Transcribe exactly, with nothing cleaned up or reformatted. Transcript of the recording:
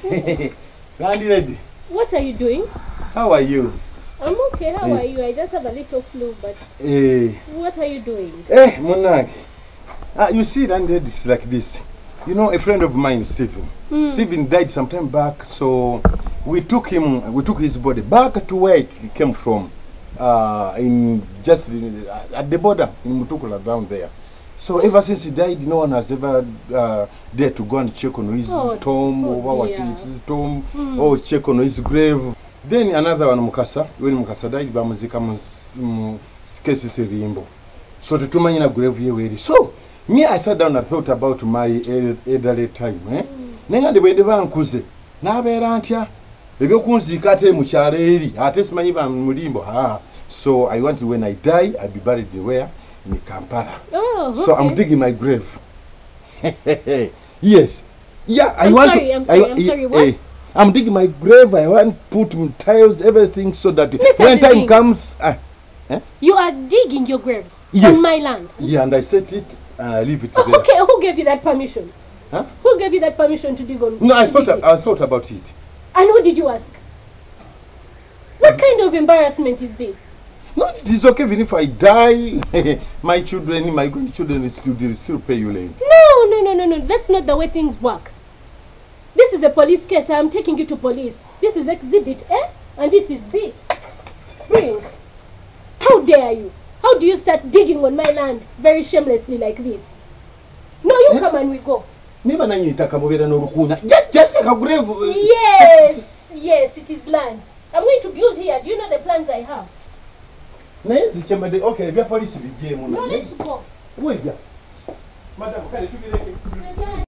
Randy lady. What are you doing? How are you? I'm okay. How hey. are you? I just have a little flu, but hey. What are you doing? Eh, Monag. Ah, you see, Randy lady is like this. You know, a friend of mine, Stephen. Mm. Stephen died some time back, so we took him, we took his body back to where he came from. Uh, in just in, at the border in Mutukula down there. So ever since he died, no one has ever uh, dared to go and check on his oh, tomb, oh or what is his tomb, mm. or check on his grave. Then another one, Mukasa, when Mukasa died, Bamuzika case is Rimbo. So the two in a grave here. So me, I sat down and thought about my elderly time. Eh? Nenga de wende bankuze. Na berantia. Bebe kunzika te mukyalo eri. Ate simanyi ba mulimbo. Ha. So I want to, when I die, I'll be buried where? In Kampala. Oh, okay. So I'm digging my grave. Yes. Yeah, I I'm want sorry, to, I'm sorry, I, I'm sorry, what? Eh, I'm digging my grave. I want to put tiles, everything, so that Mister when time Zzizinga, comes... Uh, eh? You are digging your grave yes. on my land? Yeah, and I set it, uh, leave it oh, there. Okay, who gave you that permission? Huh? Who gave you that permission to dig on? No, I thought, it? I thought about it. And who did you ask? What kind of embarrassment is this? No, it is okay even if I die. My children, my grandchildren will still, will still pay you late. No, no, no, no, no. That's not the way things work. This is a police case. I'm taking you to police. This is exhibit A and this is B. Bring. How dare you? How do you start digging on my land very shamelessly like this? No, you eh? Come and we go. Just, just like a grave. Yes, yes, it is land. I'm going to build here. Do you know the plans I have? Okay, we are police. No, let's go. Wait, yeah. Madam, can you